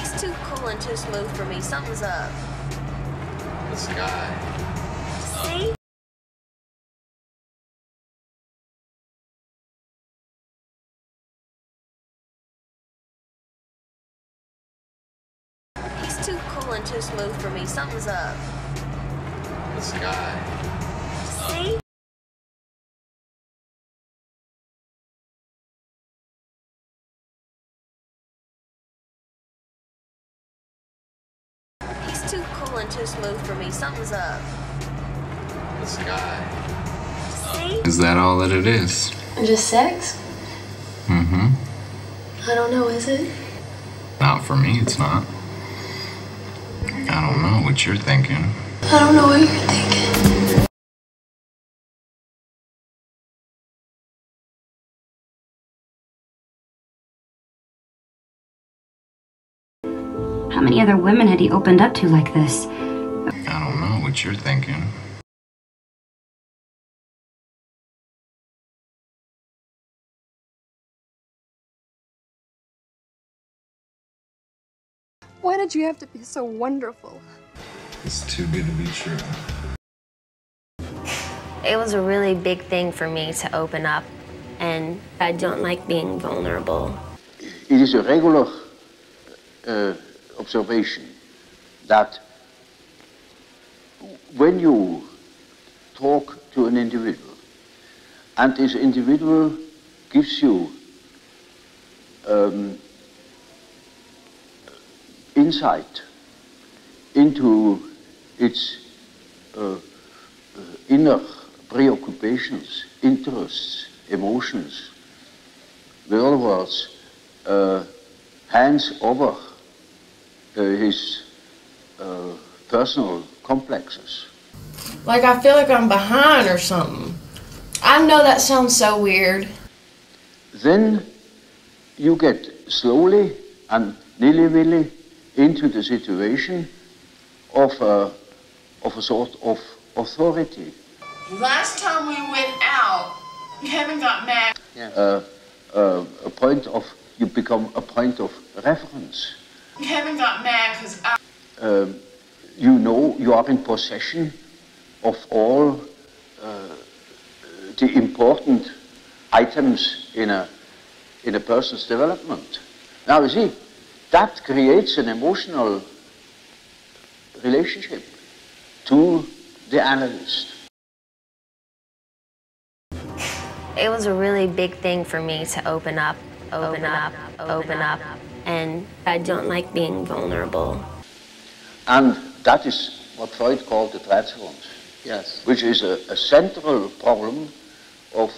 He's too cool and too smooth for me. Something's up. This guy. See? He's too cool and too smooth for me. Something's up. This guy. See? He's too cool and too smooth for me. Something's up. This guy. See? Is that all that it is? Just sex? Mm-hmm. I don't know, is it? Not for me, it's not. I don't know what you're thinking. I don't know what you're thinking. How many other women had he opened up to like this? I don't know what you're thinking. Why did you have to be so wonderful? It's too good to be true. It was a really big thing for me to open up, and I don't like being vulnerable. It is a regular observation that when you talk to an individual and this individual gives you insight into its inner preoccupations, interests, emotions, in other words, hands over his personal complexes. Like I feel like I'm behind or something. I know that sounds so weird. Then you get slowly and nilly-willy into the situation of a sort of authority. Last time we went out, Kevin got mad. A point of, you become a point of reference. Kevin got mad because You know you are in possession of all the important items in a person's development. Now you see, that creates an emotional relationship to the analyst. It was a really big thing for me to open up, and I don't like being vulnerable. And that is what Freud called the transference. Yes. Which is a central problem of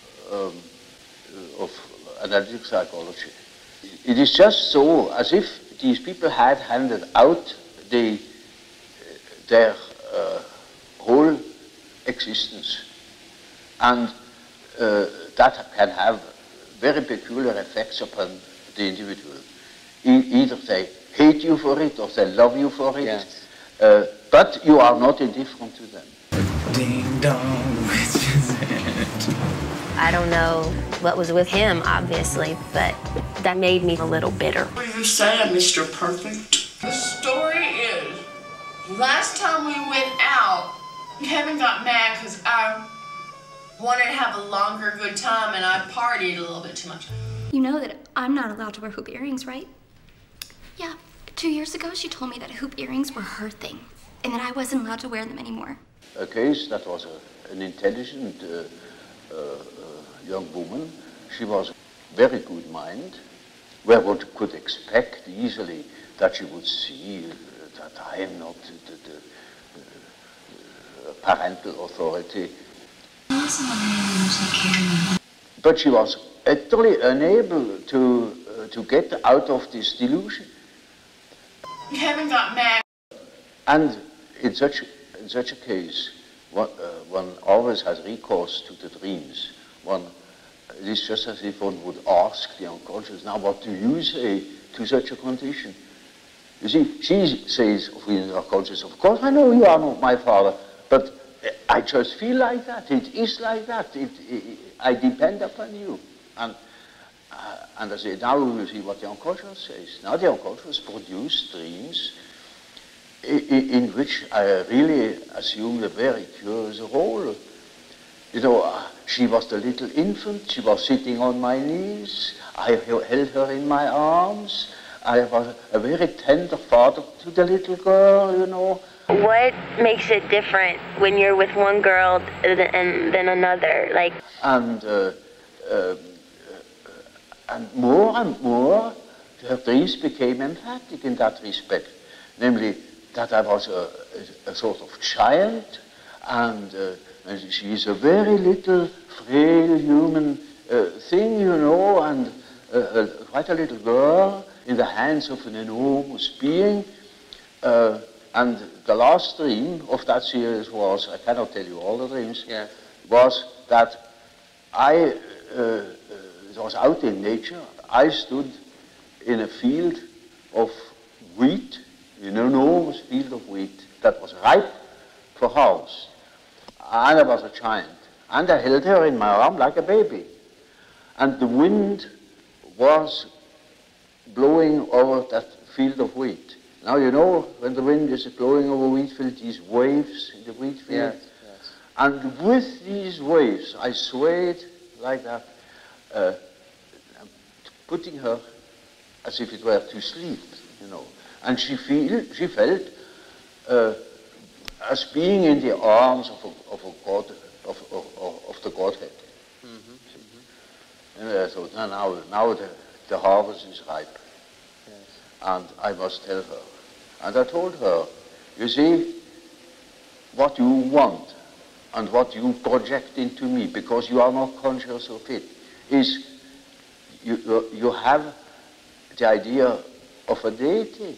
analytic psychology. It is just so as if these people had handed out their whole existence, and that can have very peculiar effects upon the individual. Either they hate you for it or they love you for it, yes. But you are not indifferent to them. Ding dong, which is it? I don't know what was with him, obviously, but that made me a little bitter. What are you saying, Mr. Perfect? The story is, last time we went out, Kevin got mad because I wanted to have a longer good time and I partied a little bit too much. You know that I'm not allowed to wear hoop earrings, right? Yeah, 2 years ago she told me that hoop earrings were her thing and that I wasn't allowed to wear them anymore. A case that was an intelligent young woman. She was a very good mind, where one could expect easily that she would see that I am not the parental authority. But she was utterly unable to get out of this delusion. Kevin got mad. And in such a case, one always has recourse to the dreams. It is just as if one would ask the unconscious, now what do you say to such a condition? You see, she says of the unconscious, of course I know you are not my father, but I just feel like that, it is like that, I depend upon you. And I say, now we will see what the unconscious says. Now the unconscious produce dreams in which I really assumed a very curious role. You know, she was the little infant, she was sitting on my knees, I held her in my arms, I was a very tender father to the little girl, you know. What makes it different when you're with one girl than another? Like, And more and more, her dreams became emphatic in that respect, namely that I was a sort of giant, and she is a very little, frail human thing, you know, and quite a little girl in the hands of an enormous being. And the last dream of that series was, I cannot tell you all the dreams, was that I was out in nature. I stood in a field of wheat, an enormous field of wheat that was ripe for harvest. And I was a giant. And I held her in my arm like a baby. And the wind was blowing over that field of wheat. Now, you know, when the wind is blowing over wheat field, these waves in the wheat field. Yes, yes. And with these waves, I swayed like that, putting her as if it were to sleep, you know. And she felt as being in the arms of a God, of the Godhead. And I thought, now the harvest is ripe. Yes. And I must tell her. And I told her, you see, what you want and what you project into me, because you are not conscious of it, is you have the idea of a deity.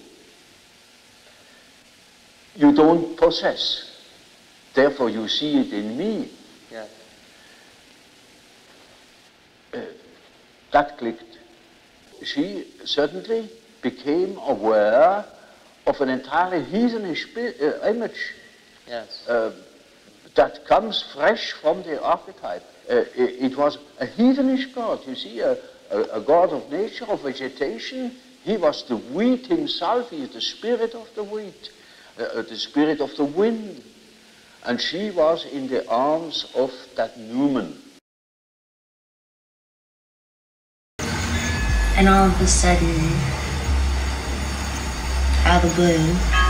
You don't possess. Therefore you see it in me. Yes. That clicked. She certainly became aware of an entirely heathenish image. Yes. That comes fresh from the archetype. It was a heathenish god, you see, a god of nature, of vegetation. He was the wheat himself, he is the spirit of the wheat, the spirit of the wind. And she was in the arms of that Newman. And all of a sudden, out of the blue,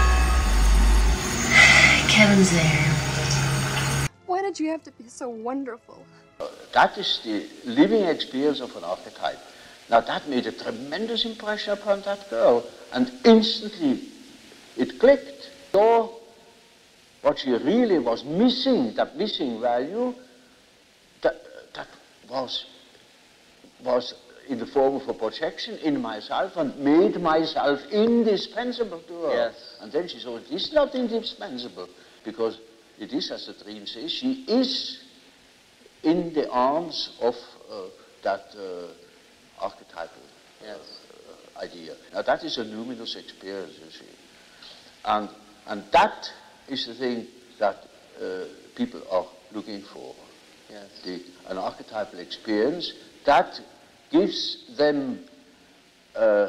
Kevin's there. Why did you have to be so wonderful? That is the living experience of an archetype. Now that made a tremendous impression upon that girl, and instantly it clicked. So what she really was missing, that missing value, that was in the form of a projection in myself and made myself indispensable to her. Yes. And then she saw it is not indispensable, because it is, as the dream says, she is in the arms of that archetypal idea. Now that is a luminous experience, you see. And that is the thing that people are looking for. Yes. An archetypal experience that gives them an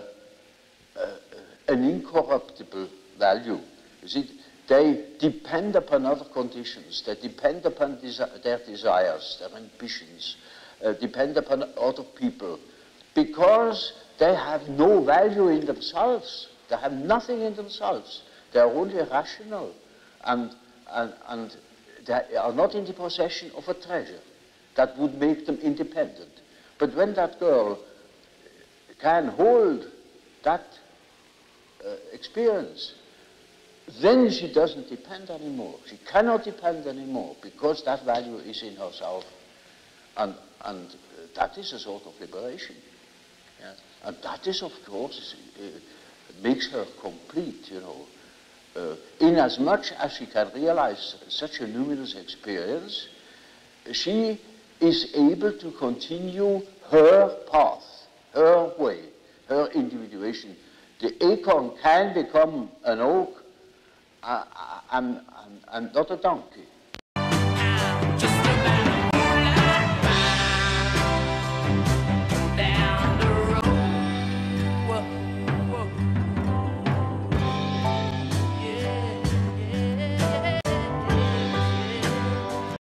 incorruptible value. You see, they depend upon other conditions. They depend upon their desires, their ambitions, depend upon other people, because they have no value in themselves. They have nothing in themselves. They are only rational, and they are not in the possession of a treasure that would make them independent. But when that girl can hold that experience, then she doesn't depend anymore. She cannot depend anymore, because that value is in herself. And that is a sort of liberation. Yes. And that is, of course, makes her complete, you know. Inasmuch as she can realize such a luminous experience, she is able to continue her path, her way, her individuation. The acorn can become an oak and not a donkey.